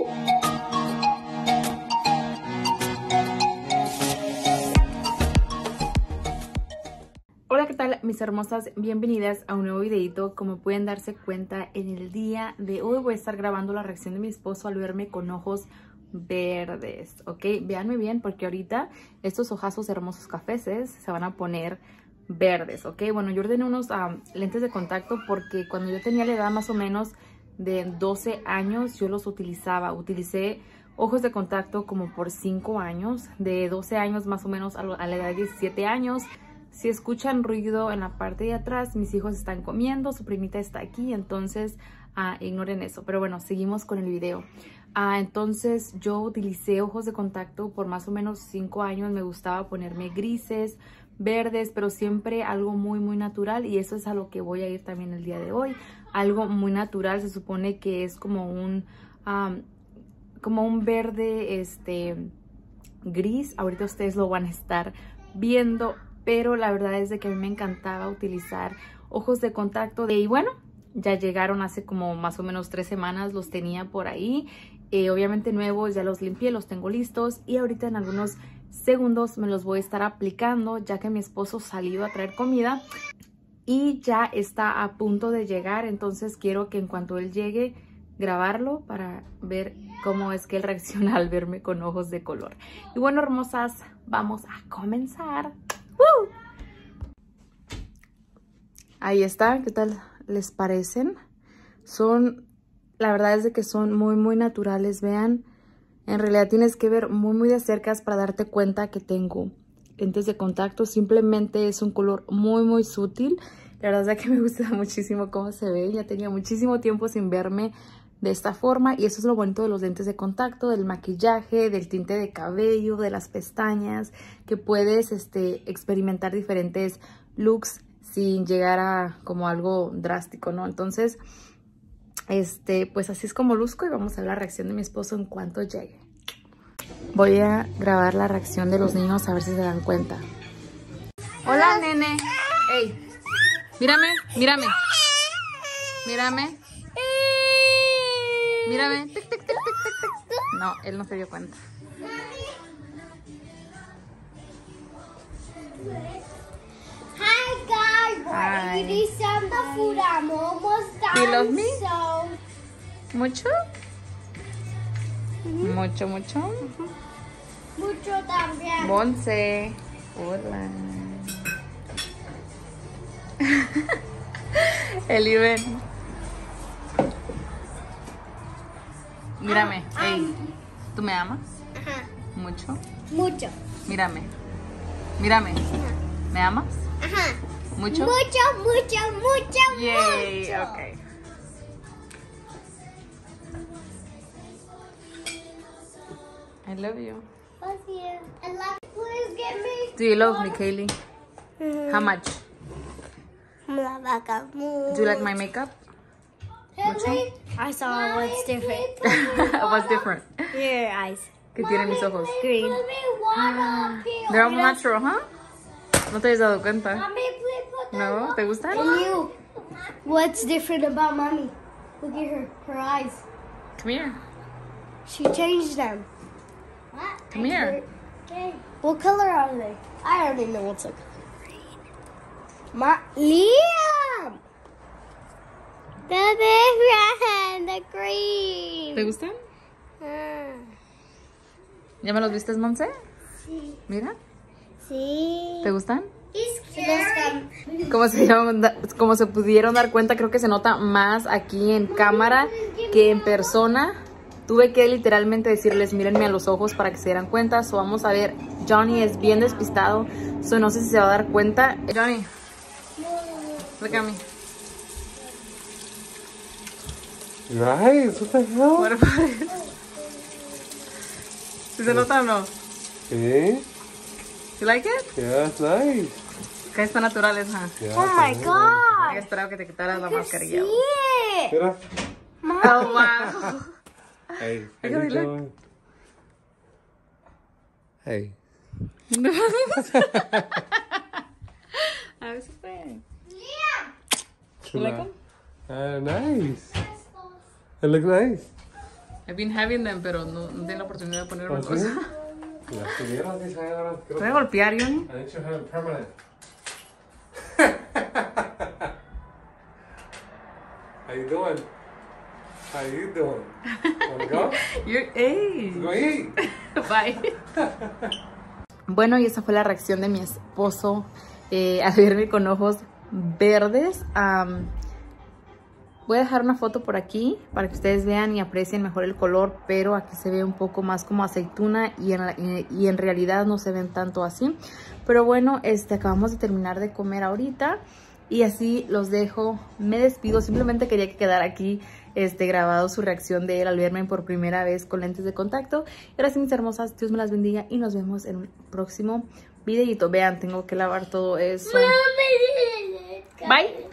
Hola, ¿qué tal mis hermosas? Bienvenidas a un nuevo videito. Como pueden darse cuenta, en el día de hoy voy a estar grabando la reacción de mi esposo al verme con ojos verdes, ¿ok? Véanme bien porque ahorita estos ojazos hermosos cafeses se van a poner verdes, ¿ok? Bueno, yo ordené unos lentes de contacto porque cuando yo tenía la edad más o menos de 12 años yo los utilicé ojos de contacto como por 5 años, de 12 años más o menos a la edad de 17 años. Si escuchan ruido en la parte de atrás, mis hijos están comiendo, su primita está aquí, entonces ignoren eso. Pero bueno, seguimos con el video. Entonces yo utilicé ojos de contacto por más o menos 5 años. Me gustaba ponerme grises, verdes, pero siempre algo muy natural, y eso es a lo que voy a ir también el día de hoy. Algo muy natural, se supone que es como un verde gris. Ahorita ustedes lo van a estar viendo, pero la verdad es de que a mí me encantaba utilizar ojos de contacto. Y bueno, ya llegaron hace como más o menos 3 semanas, los tenía por ahí. Obviamente nuevos, ya los limpié, los tengo listos y ahorita en algunos segundos me los voy a estar aplicando, ya que mi esposo salió a traer comida y ya está a punto de llegar. Entonces quiero que en cuanto él llegue, grabarlo para ver cómo es que él reacciona al verme con ojos de color. Y bueno, hermosas, vamos a comenzar. ¡Woo! Ahí está, ¿qué tal les parecen? La verdad es de que son muy naturales, vean. En realidad tienes que ver muy de cerca para darte cuenta que tengo lentes de contacto. Simplemente es un color muy sutil. La verdad es que me gusta muchísimo cómo se ve. Ya tenía muchísimo tiempo sin verme de esta forma, y eso es lo bonito de los lentes de contacto, del maquillaje, del tinte de cabello, de las pestañas, que puedes experimentar diferentes looks sin llegar a como algo drástico, ¿no? Entonces, pues así es como luzco, y vamos a ver la reacción de mi esposo en cuanto llegue. Voy a grabar la reacción de los niños a ver si se dan cuenta. Hola, nene. Ey, mírame. Mírame. Tic, tic, tic, tic, tic, tic. No, él no se dio cuenta. Hi guys, we're eating some food. I'm almost done. You love me? So... ¿Mucho? Mucho. Mucho también. Monse. Hola. Eliven. Mírame. Ey, ¿tú me amas? Ajá. ¿Mucho? Mucho. Mírame. ¿Me amas? Ajá. ¿Mucho? Mucho. Yay, mucho. okay. I love you. Love you. And please give me. Do you love me, Kaylee? How much? Do you like my makeup? Mucho? I saw what's different. What's different? Your eyes. ¿Qué tienen mis ojos? Green. They're all natural, huh? ¿No te has dado cuenta? Mommy, please put that ¿No? ¿Te gustan? And you. What's different about Mommy? Look at her eyes. Come here. She changed them. What? Come here. Okay. What color are they? I already know what's a color. Liam! The different, the green. ¿Te gustan? ¿Ya me los viste, Monse? Sí. Mira. Sí. ¿Te gustan? Sí. Como se pudieron dar cuenta, creo que se nota más aquí en cámara que en persona. Tuve que literalmente decirles, mírenme a los ojos para que se dieran cuenta. So vamos a ver, Johnny es bien despistado, so no sé si se va a dar cuenta. Johnny, look at me. Nice, what the hell? What about it? ¿Sí se nota o no? Sí. You like it? Yeah, it's nice. Que están naturales, ¿ah? Yeah, Oh my it's god. Había esperado que te quitaras la mascarilla. See it. Mira. Oh, wow. Hey, how Look, you look. doing? Hey. A ver si fue. Yeah. You like them? Nice. It looks nice. I've been having them, pero no tengo la oportunidad de poner una ¿Sí? cosa. Las tuvieras, dice ahora. ¿Te voy a golpear, Johnny? I need to have it permanent. How you doing? How you doing? Wanna go? Hey. Go eat. Bye. Bueno, y esa fue la reacción de mi esposo al verme con ojos verdes. Voy a dejar una foto por aquí para que ustedes vean y aprecien mejor el color, pero aquí se ve un poco más como aceituna y en realidad no se ven tanto así. Pero bueno, acabamos de terminar de comer ahorita y así los dejo. Me despido, simplemente quería que quedara aquí grabado su reacción de él al verme por primera vez con lentes de contacto. Y ahora sí, mis hermosas, Dios me las bendiga y nos vemos en un próximo videito. Vean, tengo que lavar todo eso. Bye.